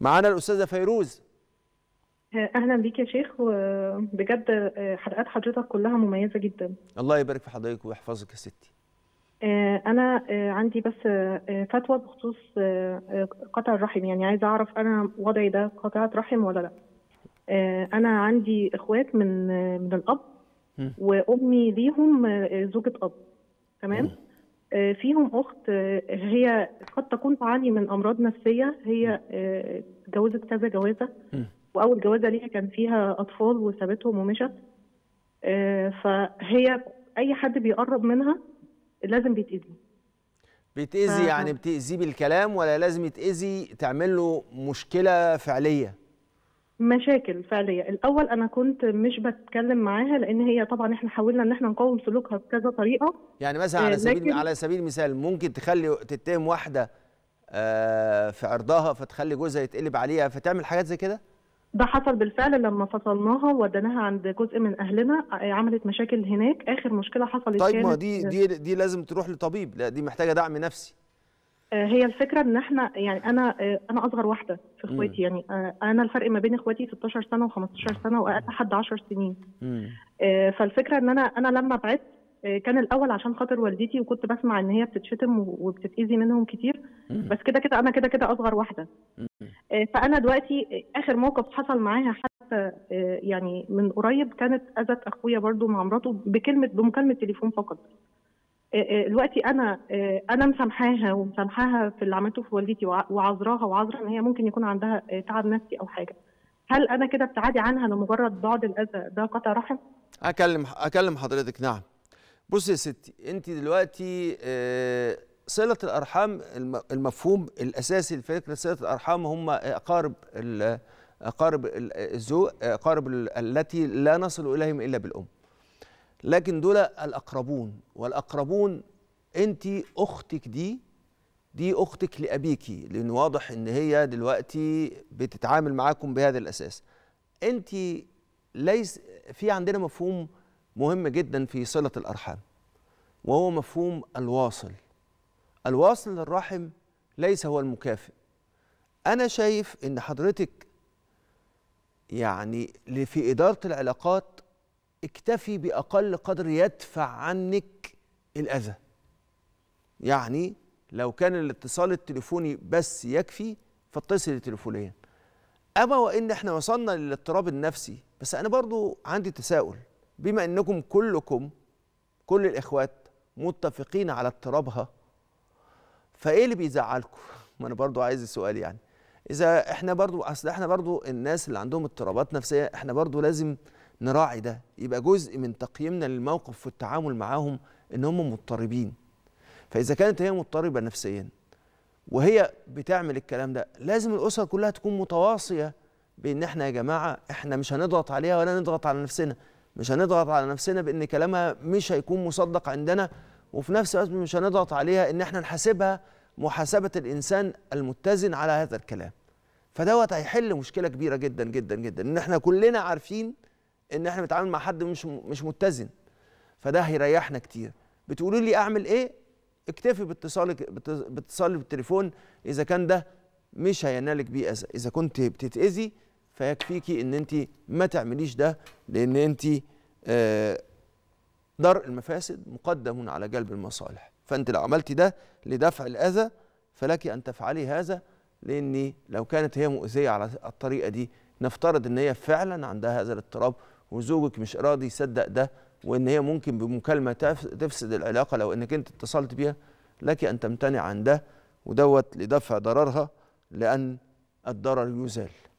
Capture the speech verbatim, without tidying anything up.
معانا الأستاذة فيروز. اهلا بيك يا شيخ، وبجد حلقات حضرتك كلها مميزه جدا. الله يبارك في حضرتك ويحفظك يا ستي. انا عندي بس فتوى بخصوص قطع الرحم، يعني عايزه اعرف انا وضعي ده قطعه رحم ولا لا. انا عندي اخوات من من الاب وامي ليهم زوجة اب، تمام. فيهم اخت هي قد تكون تعاني من امراض نفسيه، هي اتجوزت كذا جوازه، واول جوازه ليها كان فيها اطفال وسابتهم ومشت. فهي اي حد بيقرب منها لازم بيتاذي. بيتاذي ف... يعني بتاذيه بالكلام ولا لازم يتاذي تعمل له مشكله فعليه؟ مشاكل فعليه. الاول انا كنت مش بتكلم معاها لان هي طبعا احنا حاولنا ان احنا نقاوم سلوكها بكذا طريقه. يعني مثلا على سبيل لكن... على سبيل المثال ممكن تخلي تتهم واحده في عرضها فتخلي جوزها يتقلب عليها فتعمل حاجات زي كده؟ ده حصل بالفعل لما فصلناها وديناها عند جزء من اهلنا، عملت مشاكل هناك. اخر مشكله حصلت طيب كانت ما دي دي دي لازم تروح لطبيب، لا دي محتاجه دعم نفسي. هي الفكره ان احنا يعني انا انا اصغر واحده في اخواتي، يعني انا الفرق ما بين اخواتي ستاشر سنه وخمستاشر سنه واقل حد عشر سنين. مم. فالفكره ان انا انا لما بعدت كان الاول عشان خاطر والدتي، وكنت بسمع ان هي بتتشتم وبتتاذي منهم كتير، بس كده كده انا كده كده اصغر واحده. فانا دلوقتي اخر موقف حصل معاها حتى يعني من قريب كانت اذت اخويا برضو مع مراته بكلمه بمكالمه تليفون فقط. دلوقتي انا انا مسامحاها ومسامحاها في اللي عملته في والدتي، وعذراها وعذرا ان هي ممكن يكون عندها تعب نفسي او حاجه. هل انا كده ابتعادي عنها لمجرد بعد الاذى ده قطع رحم؟ اكلم اكلم حضرتك. نعم. بصي يا ستي، انت دلوقتي صله الارحام المفهوم الاساسي لفكره صله الارحام هم اقارب اقارب الزوج، اقارب التي لا نصل اليهم الا بالام. لكن دول الاقربون، والاقربون انت اختك دي دي اختك لابيكي، لان واضح ان هي دلوقتي بتتعامل معاكم بهذا الاساس. انت ليس في عندنا مفهوم مهم جدا في صله الارحام، وهو مفهوم الواصل. الواصل للرحم ليس هو المكافئ. انا شايف ان حضرتك يعني في اداره العلاقات اكتفي بأقل قدر يدفع عنك الأذى. يعني لو كان الاتصال التليفوني بس يكفي فاتصل تليفونيا. أما وإن احنا وصلنا للاضطراب النفسي، بس أنا برضو عندي تساؤل، بما أنكم كلكم كل الإخوات متفقين على اضطرابها، فإيه اللي بيزعلكم؟ ما أنا برضو عايز السؤال، يعني إذا احنا برضو أصل احنا برضو الناس اللي عندهم اضطرابات نفسية احنا برضو لازم نراعي ده، يبقى جزء من تقييمنا للموقف والتعامل معاهم ان هم مضطربين. فاذا كانت هي مضطربه نفسيا وهي بتعمل الكلام ده، لازم الاسره كلها تكون متواصيه بان احنا يا جماعه احنا مش هنضغط عليها ولا نضغط على نفسنا، مش هنضغط على نفسنا بان كلامها مش هيكون مصدق عندنا، وفي نفس الوقت مش هنضغط عليها ان احنا نحاسبها محاسبه الانسان المتزن على هذا الكلام. فدوت هيحل مشكله كبيره جدا جدا جدا، ان احنا كلنا عارفين ان احنا بنتعامل مع حد مش مش متزن، فده هيريحنا كتير. بتقولوا لي اعمل ايه؟ اكتفي باتصالك باتصال بالتليفون اذا كان ده مش هينالك بيه اذى. اذا كنت بتتاذي فيكفيكي ان انت ما تعمليش ده، لان انت آه درء المفاسد مقدم على جلب المصالح. فانت لو عملتي ده لدفع الاذى فلك ان تفعلي هذا، لان لو كانت هي مؤذيه على الطريقه دي، نفترض ان هي فعلا عندها هذا الاضطراب وزوجك مش راضي يصدق ده، وان هي ممكن بمكالمه تفسد العلاقه لو انك انت اتصلت بيها، لك ان تمتنع عن ده، ودوت لدفع ضررها، لان الضرر يزال.